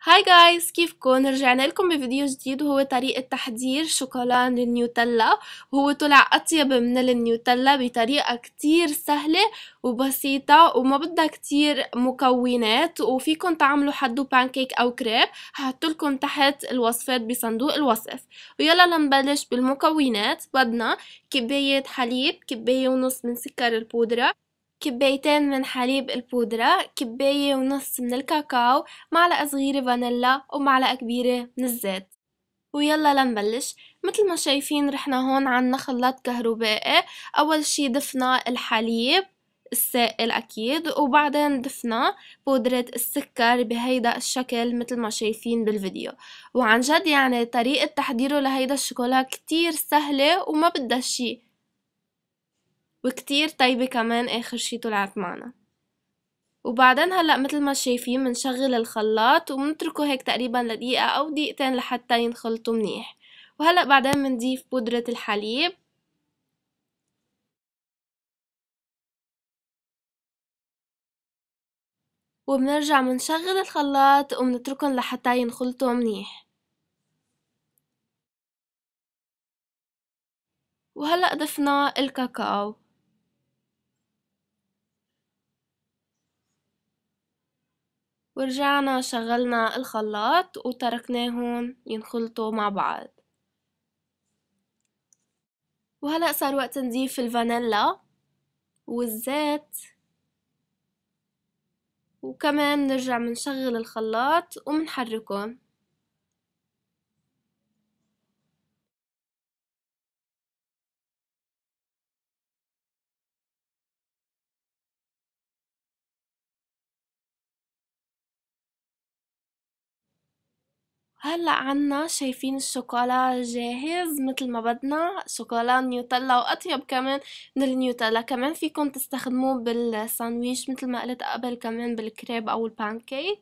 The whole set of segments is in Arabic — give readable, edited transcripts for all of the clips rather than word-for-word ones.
هاي جايز، كيفكن؟ رجعنا لكم بفيديو جديد وهو طريقة تحضير شوكولان النيوتيلا. وهو طلع أطيب من النيوتيلا بطريقة كتير سهلة وبسيطة وما بدها كتير مكونات، وفيكن تعملوا حدو بانكيك أو كريب. هحطلكم تحت الوصفات بصندوق الوصف. ويلا لنبلش بالمكونات. بدنا كباية حليب، كباية ونص من سكر البودرة، كبايتين من حليب البودرة، كباية ونص من الكاكاو، معلقة صغيرة فانيلا ومعلقة كبيرة من الزيت. ويلا لنبلش. مثل ما شايفين رحنا هون عنا خلاط كهربائي. اول شي ضفنا الحليب السائل اكيد، وبعدين ضفنا بودرة السكر بهيدا الشكل مثل ما شايفين بالفيديو. وعن جد يعني طريقة تحضيره لهيدا الشوكولا كتير سهلة وما بدها شي، وكتير طيبة كمان. اخر شي طلعت معنا. وبعدين هلأ متل ما شايفين منشغل الخلاط ومنتركه هيك تقريبا لدقيقة أو دقيقتين لحتى ينخلطوا منيح. وهلأ بعدين منضيف بودرة الحليب، وبنرجع منشغل الخلاط ومنتركن لحتى ينخلطوا منيح. وهلأ ضفنا الكاكاو، ورجعنا شغلنا الخلاط وتركناهم ينخلطوا مع بعض. وهلأ صار وقت نضيف الفانيلا والزيت، وكمان نرجع منشغل الخلاط ومنحركهم. هلأ عنا شايفين الشوكولا جاهز مثل ما بدنا، شوكولا نيوتيلا وأطيب كمان من النيوتيلا. كمان فيكن تستخدموه بالساندويش مثل ما قلت قبل، كمان بالكريب أو البانكيك.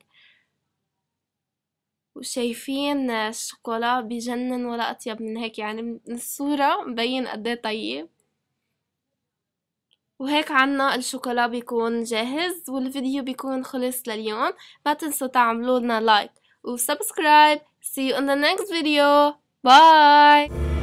وشايفين الشوكولا بجنن، ولا أطيب من هيك يعني من الصورة مبين قديه طيب. وهيك عنا الشوكولا بيكون جاهز، والفيديو بيكون خلص لليوم. ما تنسوا تعملوا لنا لايك وسبسكرايب. See you in the next video. Bye.